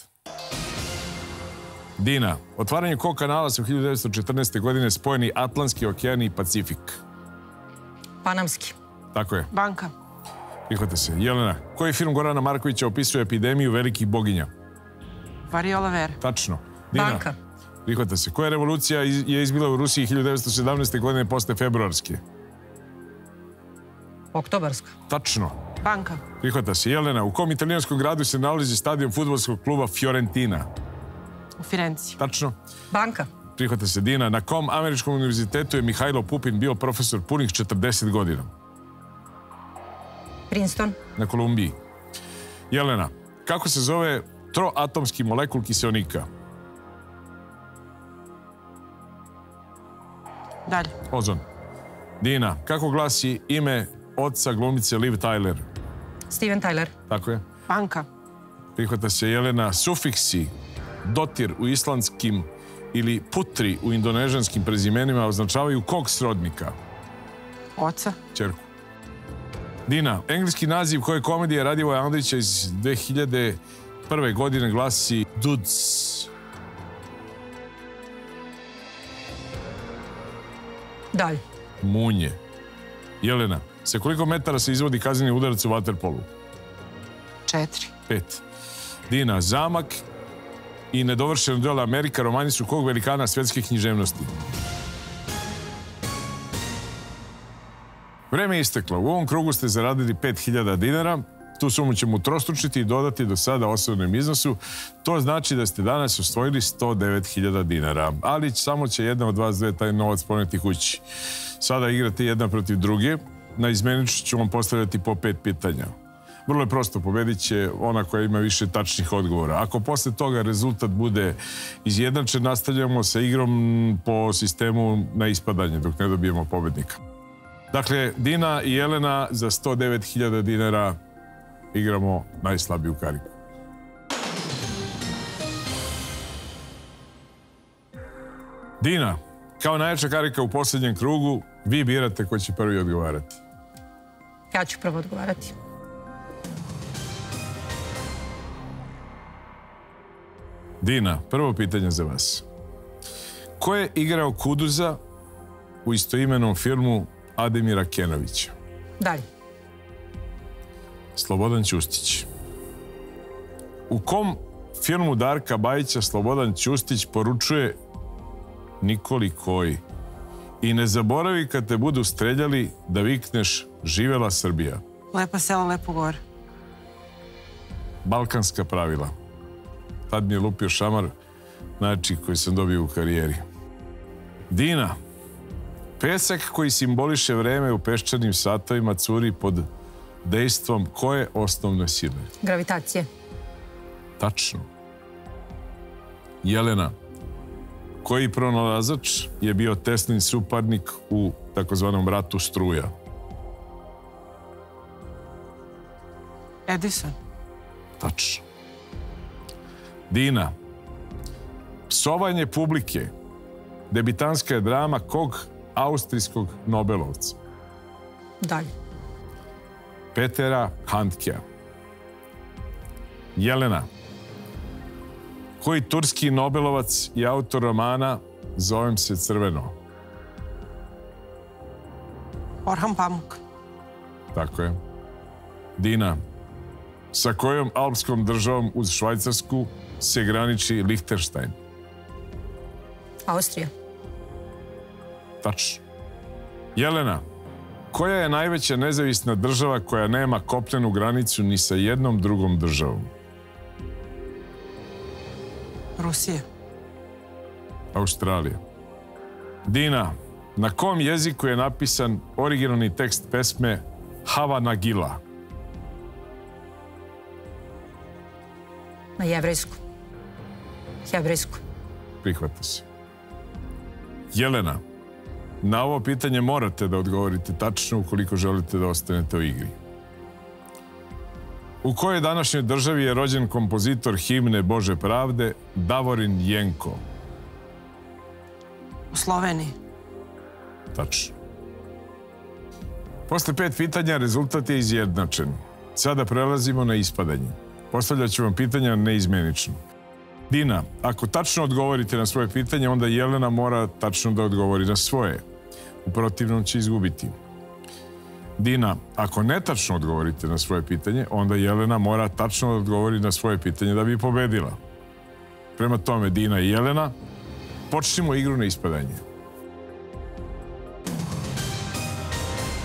Dina, otvaranje kog kanala su 1914. godine spojeni Atlantski okean i Pacifik? Panamski. Tako je. Banka. Prihvata se. Jelena, koji film Gorana Markovića opisuje epidemiju velikih boginja? Variola Vera. Tačno. Dina, Banka. prihvata se. Koja revolucija je izbila u Rusiji 1917. godine posle februarske? Oktobarska. Tačno. Banka. Prihvata se. Jelena, u kom italijanskom gradu se nalazi stadion fudbalskog kluba Fiorentina? U Firenci. Tačno. Banka. Prihvata se. Dina, na kom američkom univerzitetu je Mihajlo Pupin bio profesor punih 40 godina? Princeton. Na Kolumbiji. Jelena, kako se zove troatomski molekul kiseonika? Dalje. Ozon. Dina, kako glasi ime oca glumice Liv Tyler? Steven Tyler. Tako je. Banka. Prihvata se. Jelena, sufiksi dotir u islandskim ili putri u indonežanskim prezimenima označavaju kog srodnika? Oca. Ćerku. Dina, engleski naziv koje komedije Radivoja Andrića iz 2001. godine glasi Dudes. Dalje. Munje. Jelena, sa koliko metara se izvodi kazneni udarac u vaterpolu? 4. 5. Dina, zamak i nedovršeno delo Amerika romani su kog velikana svetske književnosti? Vreme je isteklo. U ovom krugu ste zaradili 5000 dinara. Tu sumu ćemo utrostručiti i dodati do sada osnovnom iznosu. To znači da ste danas osvojili 109.000 dinara. Ali samo će jedna od vas dve taj novac poneti kući. Sada igrate jedna protiv druge. Na izmeniču ću vam postavljati po 5 pitanja. Vrlo je prosto, pobedit će ona koja ima više tačnih odgovora. Ako posle toga rezultat bude izjednačen, nastavljamo sa igrom po sistemu na ispadanje dok ne dobijemo pobednika. Dakle, Dina i Jelena za 109.000 dinara igramo najslabiju kariku. Dina, kao najjača karika u posljednjem krugu, vi birate ko će prvi odgovarati. Ja ću prvo odgovarati. Dina, prvo pitanje za vas. Ko je igrao Kuduza u istoimenom filmu Ademira Kenovića? Dalje. Slobodan Ćustić. U kom filmu Darka Bajića Slobodan Ćustić poručuje Nikoli Koji: i ne zaboravi kad te budu streljali da vikneš živela Srbija? Lepa sela, lepo gore. Balkanska pravila. Tad mi je lupio šamar, najjači koji sam dobio u karijeri. Dina, pesak koji simboliše vreme u peščanim satovima curi pod dejstvom koje osnovne sile? Gravitacije. Tačno. Jelena, koji pronalazač je bio Teslin suparnik u takozvanom ratu struja? Edison. Tačno. Dina, psovanje publike debitanska je drama kog austrijskog Nobelovca? Dalje. Petera Handkea. Jelena, koji turski Nobelovac i autor romana Zovem se crveno? Orhan Pamuk. Tako je. Dina, sa kojom alpskom državom uz Švajcarsku se graniči Lichtenstein? Austrija. Tačno. Jelena, koja je najveća nezavisna država koja nema kopnenu granicu ni sa jednom drugom državom? Rusija. Australija. Dina, na kom jeziku je napisan originalni tekst pesme Hava Nagila? Na jevrejsku. Hebrejsku. Prihvata se. Jelena, na ovo pitanje morate da odgovorite tačno ukoliko želite da ostanete u igri. U kojoj današnjoj državi je rođen kompozitor himne Bože pravde Davorin Jenko? U Sloveniji. Tačno. Posle 5 pitanja rezultat je izjednačen. Sada prelazimo na ispadanje. Postavljat ću vam pitanja neizmenično. Dina, ako tačno odgovorite na svoje pitanje, onda Jelena mora tačno da odgovori na svoje. U protivnom će izgubiti. Dina, ako netačno odgovorite na svoje pitanje, onda Jelena mora tačno da odgovori na svoje pitanje da bi pobedila. Prema tome, Dina i Jelena, počnimo igru na ispadanje.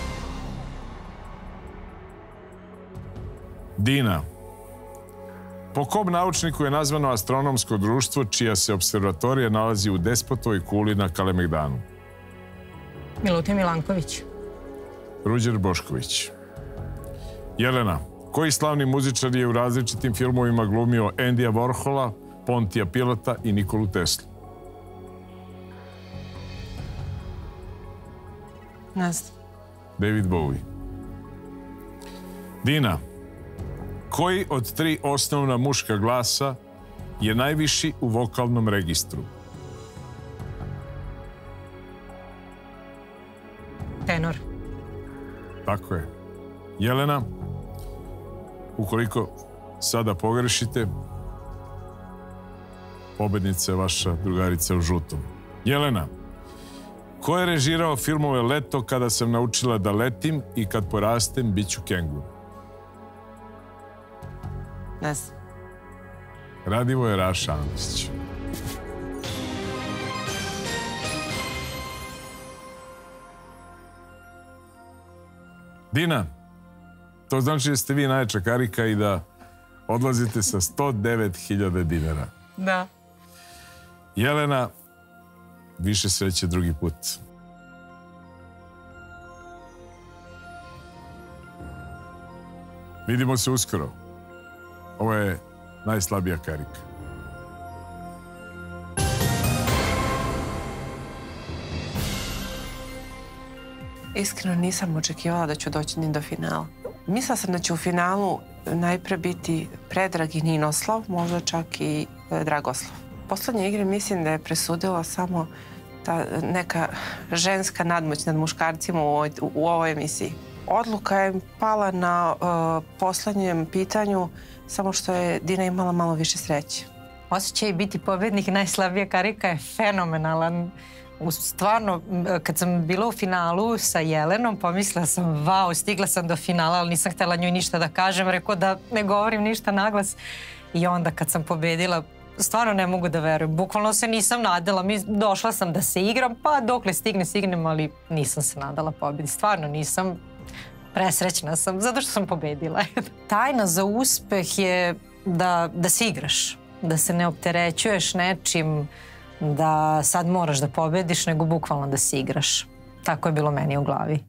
Dina, Po kom naučniku je nazvano astronomsko društvo čija se observatorija nalazi u Despotovoj kuli na Kalemegdanu? Milutin Milanković. Ruđer Bošković. Jelena, koji slavni muzičar je u različitim filmovima glumio Endija Warhola, Pontija Pilata i Nikolu Teslu? Ne znam. David Bowie. Dina, koji od 3 osnovna muška glasa je najviši u vokalnom registru? Tenor. Tako je. Jelena, ukoliko sada pogrešite, pobednica je vaša drugarica u žutom. Jelena, ko je režirao filmove Leto, Kada sam naučila da letim i Kad porastem bit ću kengur? Ne znam. Radivoje Raša Andrić. Dina, to znači da ste vi najjača karika i da odlazite sa 109.000 dinara. Da. Jelena, više sreće drugi put. Vidimo se uskoro. Ovo je najslabija karika. Iskreno nisam očekivala da ću doći ni do finala. Mislila sam da će u finalu najpre biti Predrag i Ninoslav, možda čak i Dragoslav. Poslednje igre mislim da je presudila samo ta neka ženska nadmoć nad muškarcima u ovoj emisiji. Odluka je pala na poslednjem pitanju, samo što je Dina imala malo više sreće. Osjećaj biti pobednik najslabija karika je fenomenalan. Stvarno, kad sam bila u finalu sa Jelenom, pomislila sam, vau, stigla sam do finala, ali nisam htjela njoj ništa da kažem, rekao da ne govorim ništa naglas. I onda kad sam pobedila, stvarno ne mogu da verujem. Bukvalno se nisam nadala. Došla sam da se igram, pa dokle stignem, ali nisam se nadala pobedi. Stvarno nisam. Presrećna sam, zato što sam pobedila. Tajna za uspeh je da se igraš, da se ne opterećuješ nečim, da sad moraš da pobediš, nego bukvalno da se igraš. Tako je bilo meni u glavi.